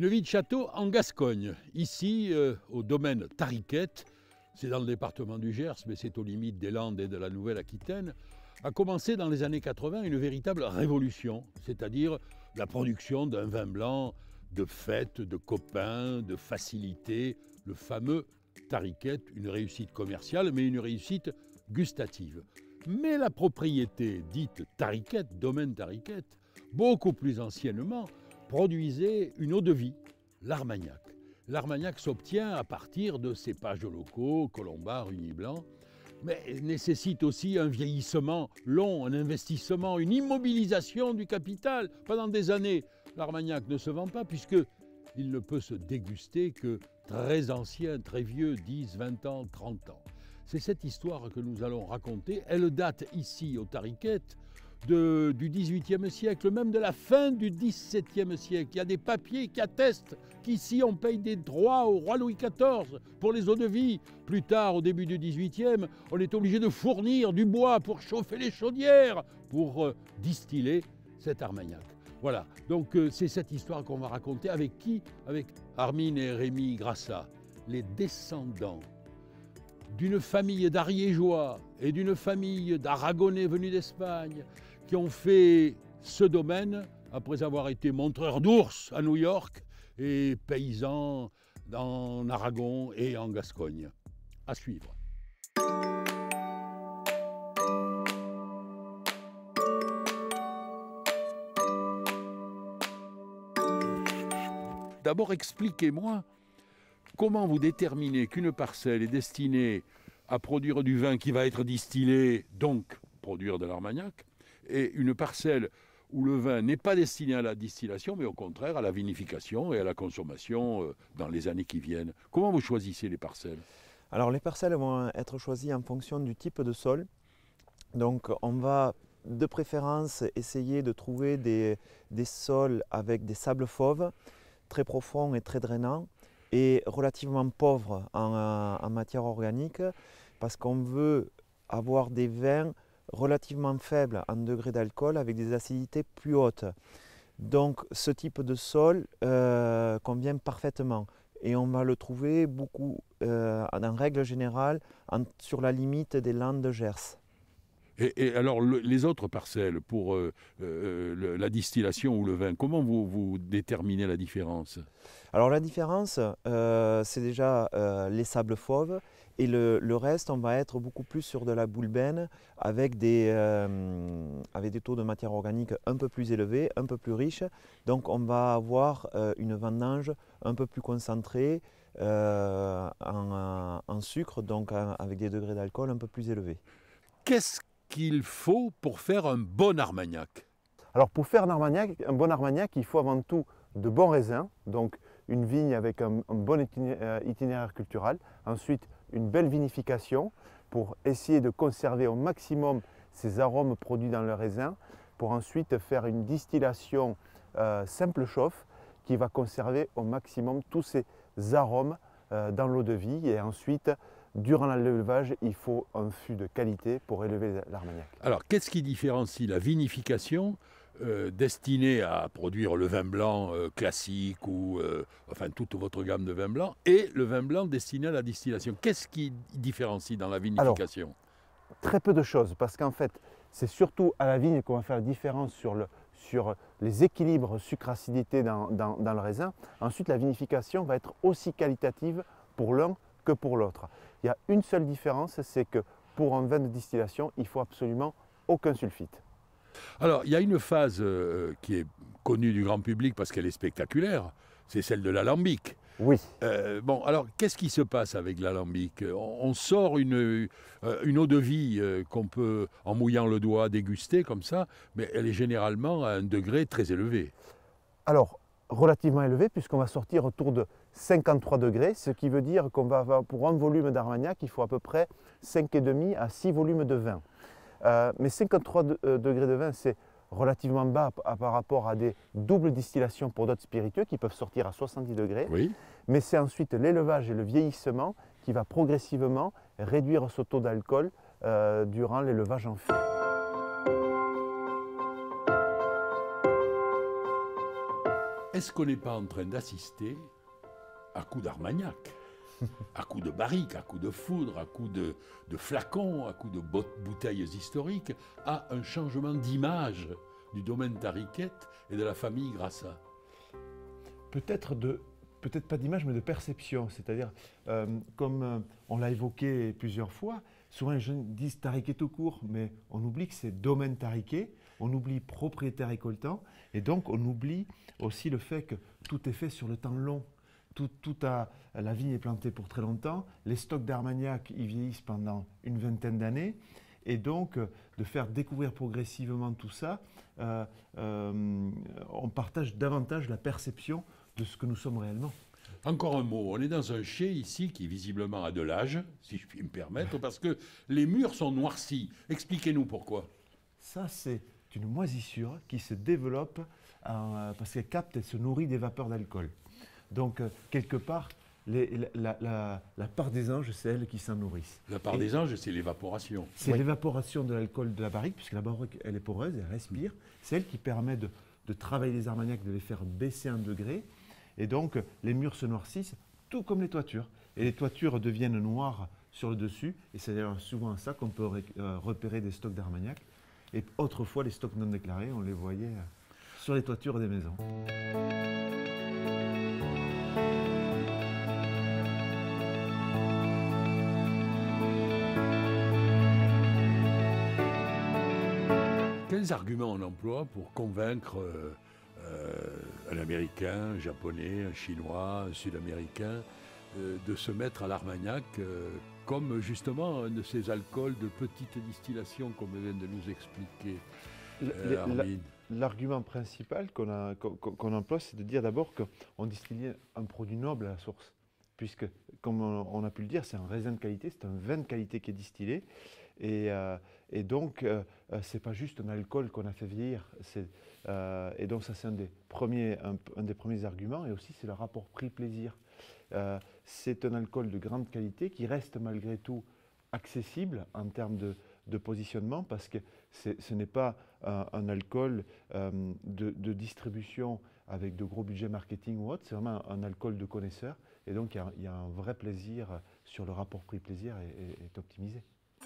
Une vie de château en Gascogne, ici au domaine Tariquette, c'est dans le département du Gers, mais c'est aux limites des Landes et de la Nouvelle-Aquitaine, a commencé dans les années 80 une véritable révolution, c'est-à-dire la production d'un vin blanc de fête, de copains, de facilité, le fameux Tariquette, une réussite commerciale, mais une réussite gustative. Mais la propriété dite Tariquette, domaine Tariquette, beaucoup plus anciennement, produisait une eau-de-vie, l'Armagnac. L'Armagnac s'obtient à partir de cépages locaux, Colombard, Uni Blanc, mais nécessite aussi un vieillissement long, un investissement, une immobilisation du capital pendant des années. L'Armagnac ne se vend pas puisqu'il ne peut se déguster que très ancien, très vieux, 10, 20 ans, 30 ans. C'est cette histoire que nous allons raconter. Elle date ici, au Tariquette, du XVIIIe siècle, même de la fin du XVIIe siècle. Il y a des papiers qui attestent qu'ici on paye des droits au roi Louis XIV pour les eaux-de-vie. Plus tard, au début du XVIIIe, on est obligé de fournir du bois pour chauffer les chaudières, pour distiller cet Armagnac. Voilà, donc c'est cette histoire qu'on va raconter avec qui? Avec Armine et Rémi Grassat, les descendants d'une famille d'Ariégeois et d'une famille d'Aragonais venus d'Espagne qui ont fait ce domaine après avoir été montreurs d'ours à New York et paysans en Aragon et en Gascogne. À suivre. D'abord, expliquez-moi comment vous déterminez qu'une parcelle est destinée à produire du vin qui va être distillé, donc produire de l'Armagnac, et une parcelle où le vin n'est pas destiné à la distillation, mais au contraire à la vinification et à la consommation dans les années qui viennent. Comment vous choisissez les parcelles? Alors les parcelles vont être choisies en fonction du type de sol. Donc on va de préférence essayer de trouver des sols avec des sables fauves, très profonds et très drainants, et relativement pauvres en matière organique, parce qu'on veut avoir des vins relativement faibles en degré d'alcool avec des acidités plus hautes. Donc ce type de sol convient parfaitement et on va le trouver beaucoup, en règle générale, sur la limite des Landes de Gers. Et alors, les autres parcelles, pour la distillation ou le vin, comment vous déterminez la différence? Alors la différence, c'est déjà les sables fauves, et le reste, on va être beaucoup plus sur de la boulbène avec des taux de matière organique un peu plus élevés, un peu plus riches. Donc on va avoir une vendange un peu plus concentrée en sucre, donc avec des degrés d'alcool un peu plus élevés. Qu'est-ce qu'il faut pour faire un bon Armagnac? Alors pour faire un bon Armagnac, il faut avant tout de bons raisins, donc une vigne avec un bon itinéraire culturel, ensuite une belle vinification pour essayer de conserver au maximum ces arômes produits dans le raisin, pour ensuite faire une distillation simple chauffe qui va conserver au maximum tous ces arômes dans l'eau de vie, et ensuite durant l'élevage, il faut un fût de qualité pour élever l'Armagnac. Alors, qu'est-ce qui différencie la vinification destinée à produire le vin blanc classique ou enfin toute votre gamme de vins blancs et le vin blanc destiné à la distillation? Qu'est-ce qui différencie dans la vinification? Alors, très peu de choses, parce qu'en fait, c'est surtout à la vigne qu'on va faire la différence sur les équilibres sucre-acidité dans le raisin. Ensuite, la vinification va être aussi qualitative pour l'un que pour l'autre. Il y a une seule différence, c'est que pour un vin de distillation, il faut absolument aucun sulfite. Alors, il y a une phase qui est connue du grand public parce qu'elle est spectaculaire, c'est celle de l'alambic. Oui. Bon, alors, qu'est-ce qui se passe avec l'alambic? On sort une eau de vie qu'on peut, en mouillant le doigt, déguster comme ça, mais elle est généralement à un degré très élevé. Alors, relativement élevé, puisqu'on va sortir autour de 53 degrés, ce qui veut dire qu'on va avoir, pour un volume d'Armagnac, il faut à peu près 5,5 à 6 volumes de vin. Mais 53 degrés de vin, c'est relativement bas par rapport à des doubles distillations pour d'autres spiritueux qui peuvent sortir à 70 degrés. Oui. Mais c'est ensuite l'élevage et le vieillissement qui va progressivement réduire ce taux d'alcool durant l'élevage en fût. est-ce qu'on n'est pas en train d'assister à coups d'Armagnac, à coups de barriques, à coups de foudre, à coups de flacons, à coups de bouteilles historiques, à un changement d'image du domaine Tariquette et de la famille Grassa? Peut-être pas d'image, mais de perception. C'est-à-dire, comme on l'a évoqué plusieurs fois, souvent les gens disent Tariquet tout court, mais on oublie que c'est domaine Tariquet, on oublie propriétaire récoltant, et donc on oublie aussi le fait que tout est fait sur le temps long. La vigne est plantée pour très longtemps, les stocks d'Armagnac ils vieillissent pendant une vingtaine d'années, et donc de faire découvrir progressivement tout ça, on partage davantage la perception de ce que nous sommes réellement. Encore un mot, on est dans un chai ici qui visiblement a de l'âge, si je puis me permettre, parce que les murs sont noircis. Expliquez-nous pourquoi. Ça, c'est une moisissure qui se développe parce qu'elle capte et se nourrit des vapeurs d'alcool. Donc, quelque part, la part des anges, c'est elles qui s'en nourrissent. La part des anges, c'est l'évaporation. C'est l'évaporation de l'alcool de la barrique, puisque la barrique, elle est poreuse, elle respire. C'est elle qui permet de travailler les armagnacs, de les faire baisser un degré. Et donc, les murs se noircissent, tout comme les toitures. Et les toitures deviennent noires sur le dessus. Et c'est d'ailleurs souvent à ça qu'on peut repérer des stocks d'armagnac. Et autrefois, les stocks non déclarés, on les voyait sur les toitures des maisons. Quels arguments on emploie pour convaincre un Américain, un Japonais, un Chinois, un Sud-Américain de se mettre à l'Armagnac comme justement un de ces alcools de petite distillation comme vient de nous expliquer Armin? L'argument principal qu'on emploie, c'est de dire d'abord qu'on distille un produit noble à la source. Puisque, comme on a pu le dire, c'est un raisin de qualité, c'est un vin de qualité qui est distillé. Et donc, ce n'est pas juste un alcool qu'on a fait vieillir. Et donc, ça, c'est un des premiers arguments. Et aussi, c'est le rapport prix-plaisir. C'est un alcool de grande qualité qui reste malgré tout accessible en termes de positionnement, parce que ce n'est pas un alcool de distribution avec de gros budgets marketing ou autre. C'est vraiment un alcool de connaisseur. Et donc, il y a un vrai plaisir sur le rapport prix-plaisir est optimisé.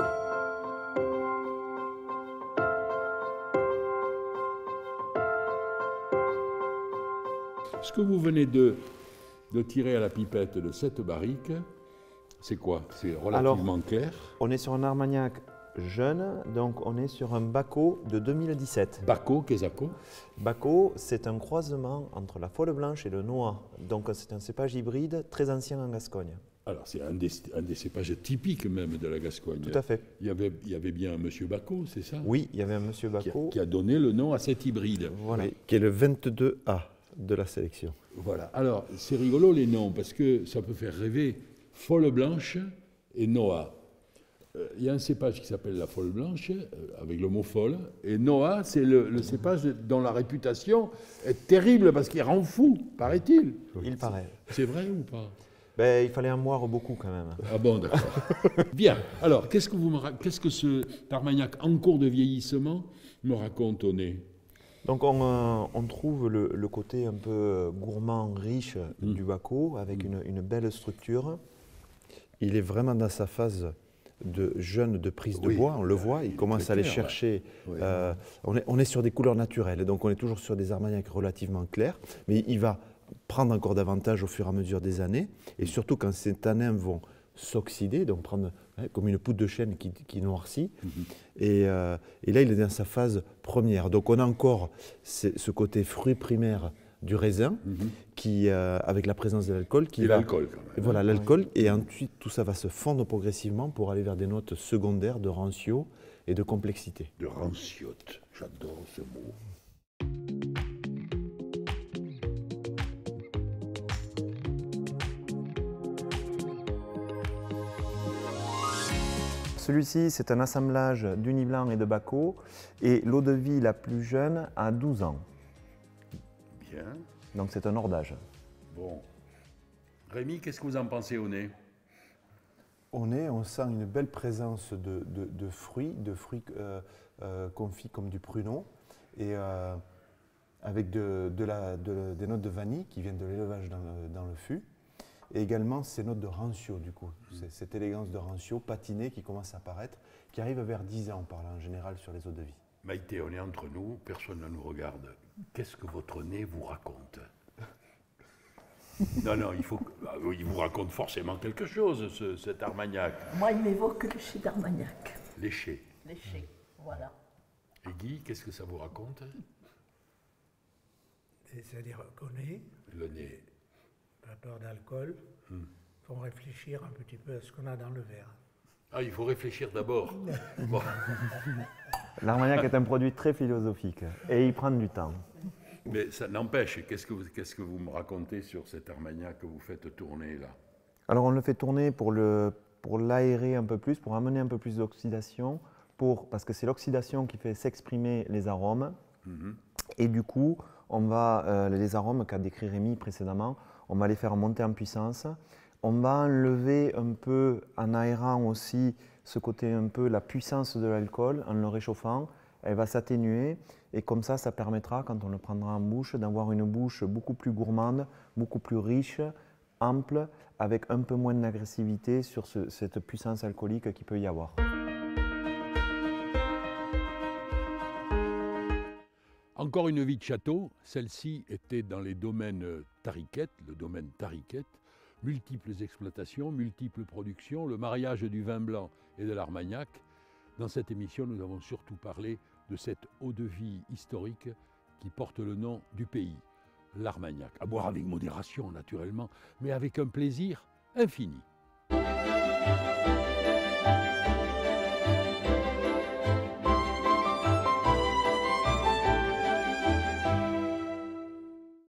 Ce que vous venez de tirer à la pipette de cette barrique, c'est quoi? C'est relativement clair. On est sur un Armagnac jeune, donc on est sur un Bacco de 2017. Bacco, Quesaco. Bacco, c'est un croisement entre la folle blanche et le noix. Donc c'est un cépage hybride très ancien en Gascogne. Alors c'est un des cépages typiques même de la Gascogne. Tout à fait. Il y avait bien un monsieur Bacco, c'est ça? Oui, il y avait un monsieur Bacco. Qui a donné le nom à cet hybride. Voilà. Oui, qui est le 22A de la sélection. Voilà. Alors, c'est rigolo les noms, parce que ça peut faire rêver folle blanche et Noah. Il y a un cépage qui s'appelle la folle blanche, avec le mot folle, et Noah, c'est le cépage dont la réputation est terrible, parce qu'il rend fou, paraît-il. Il paraît. C'est vrai ou pas? Ben, il fallait en boire beaucoup quand même. Ah bon, d'accord. Bien. Alors, qu'est-ce que ce Armagnac en cours de vieillissement me raconte au nez? Donc on trouve le côté un peu gourmand, riche du Bacco, avec une belle structure. Il est vraiment dans sa phase de jeune de prise de bois, on le voit, il commence à aller chercher. Ouais. On est sur des couleurs naturelles, donc on est toujours sur des armagnacs relativement clairs, mais il va prendre encore davantage au fur et à mesure des années, et surtout quand ces tanins vont s'oxyder, donc prendre comme une poudre de chêne qui noircit. Et là, il est dans sa phase première. Donc, on a encore ce côté fruit primaire du raisin, qui, avec la présence de l'alcool. L'alcool, quand même. Voilà, l'alcool. Et ensuite, tout ça va se fondre progressivement pour aller vers des notes secondaires de rancio et de complexité. De ranciote, j'adore ce mot. Celui-ci, c'est un assemblage d'Uni Blanc et de Bacco, et l'eau de vie la plus jeune a 12 ans. Bien. Donc c'est un hordage. Bon. Rémi, qu'est-ce que vous en pensez au nez? Au nez, on sent une belle présence de fruits confits comme du pruneau. Et avec des notes de vanille qui viennent de l'élevage dans le fût. Et également ces notes de rancio, du coup, cette élégance de rancio patinée qui commence à apparaître, qui arrive vers 10 ans, on parle en général sur les eaux de vie. Maïté, on est entre nous, personne ne nous regarde. Qu'est-ce que votre nez vous raconte? Non, il vous raconte forcément quelque chose, cet Armagnac. Moi, il m'évoque le chai d'Armagnac. Les chais. Les chais, voilà. Et Guy, qu'est-ce que ça vous raconte? C'est-à-dire qu'on est, Le nez. pas peur d'alcool, il faut réfléchir un petit peu à ce qu'on a dans le verre. Ah, il faut réfléchir d'abord. Bon. L'Armagnac est un produit très philosophique et il prend du temps. Mais ça n'empêche, qu'est-ce que vous me racontez sur cet Armagnac que vous faites tourner là? Alors on le fait tourner pour l'aérer un peu plus, pour amener un peu plus d'oxydation, parce que c'est l'oxydation qui fait s'exprimer les arômes. Et du coup, on va, les arômes qu'a décrit Rémi précédemment, on va les faire monter en puissance. On va enlever un peu, en aérant aussi, ce côté un peu, la puissance de l'alcool, en le réchauffant. Elle va s'atténuer et comme ça, ça permettra, quand on le prendra en bouche, d'avoir une bouche beaucoup plus gourmande, beaucoup plus riche, ample, avec un peu moins d'agressivité sur cette puissance alcoolique qu'il peut y avoir. Encore une vie de château, celle-ci était dans les domaines Tariquet, le domaine Tariquet, multiples exploitations, multiples productions, le mariage du vin blanc et de l'Armagnac. Dans cette émission, nous avons surtout parlé de cette eau-de-vie historique qui porte le nom du pays, l'Armagnac. À boire avec modération, naturellement, mais avec un plaisir infini.